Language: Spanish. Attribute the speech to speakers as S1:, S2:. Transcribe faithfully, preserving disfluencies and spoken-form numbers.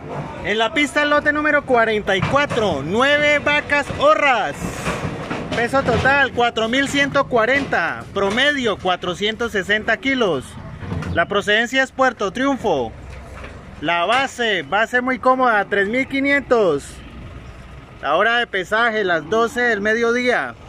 S1: En la pista el lote número cuarenta y cuatro, nueve vacas horras. Peso total cuatro mil ciento cuarenta, promedio cuatrocientos sesenta kilos. La procedencia es Puerto Triunfo. La base, base muy cómoda, tres mil quinientos. La hora de pesaje, las doce del mediodía.